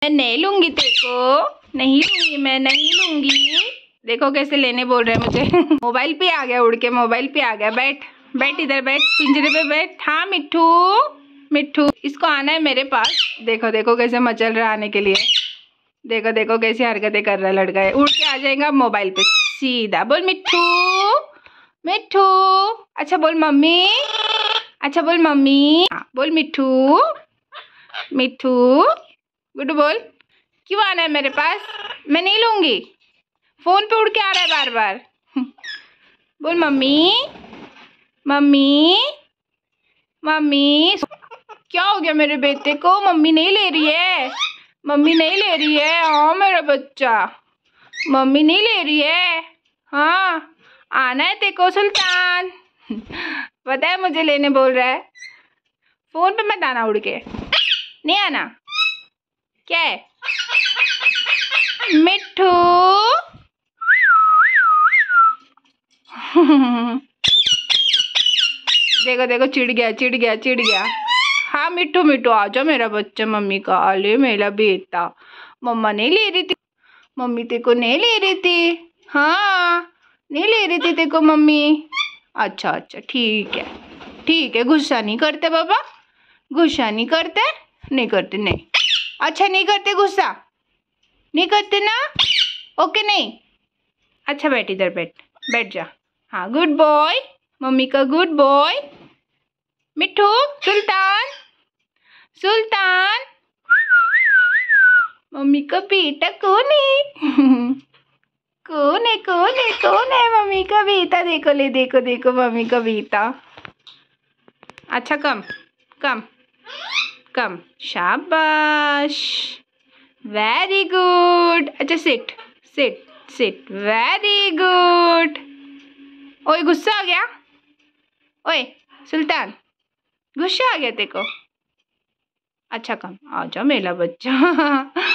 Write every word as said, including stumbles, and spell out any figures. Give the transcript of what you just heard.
मैं नहीं लूंगी तेरे को, नहीं लूंगी, मैं नहीं लूंगी। देखो कैसे लेने बोल रहे हैं मुझे। मोबाइल पे आ गया, उड़ के मोबाइल पे आ गया। बैठ बैठ इधर बैठ, पिंजरे पे बैठ। हाँ मिट्ठू, मिट्ठू इसको आना है मेरे पास। देखो देखो कैसे मचल रहा आने के लिए। देखो देखो कैसी हरकतें कर रहा है लड़का है। उड़ के आ जाएगा मोबाइल पे सीधा। बोल मिट्ठू, मिट्ठू। अच्छा बोल मम्मी, अच्छा बोल मम्मी। बोल मिट्ठू, मिट्ठू गुड्डू बोल। क्यों आना है मेरे पास? मैं नहीं लूंगी। फोन पे उड़ के आ रहा है बार बार। बोल मम्मी, मम्मी, मम्मी। क्या हो गया मेरे बेटे को? मम्मी नहीं ले रही है, मम्मी नहीं ले रही है। हाँ मेरा बच्चा, मम्मी नहीं ले रही है। हाँ आना है तेरे को सुल्तान। पता है मुझे लेने बोल रहा है। फोन पे मत आना उड़ के, नहीं आना। क्या है मिट्ठू? देखो देखो चिढ़ गया, चिढ़ गया, चिढ़ गया। हाँ मिट्ठू, मिट्ठू आजा मेरा बच्चा, मम्मी का आले मेरा बेटा। मम्मा नहीं ले रही थी, मम्मी तेरे को नहीं ले रही थी। हाँ नहीं ले रही थी तेरे को मम्मी। अच्छा अच्छा ठीक है, ठीक है। गुस्सा नहीं करते बाबा, गुस्सा नहीं करते, नहीं करते नहीं। अच्छा नहीं करते गुस्सा, नहीं करते ना? ओके नहीं। अच्छा बैठ इधर, बैठ बैठ जा। हाँ गुड बॉय, मम्मी का गुड बॉय। मिट्ठू, सुल्तान, सुल्तान मम्मी का बेटा कौन है? कौन है, कौन है, कौन है मम्मी का बेटा? देखो ले, देखो देखो मम्मी का बेटा। अच्छा कम कम कम, शाबाश, वेरी गुड। अच्छा sit sit sit, very good. ओए गुस्सा आ गया? ओए सुल्तान गुस्सा आ गया तेरे को? अच्छा कम, आ जा मेरा बच्चा।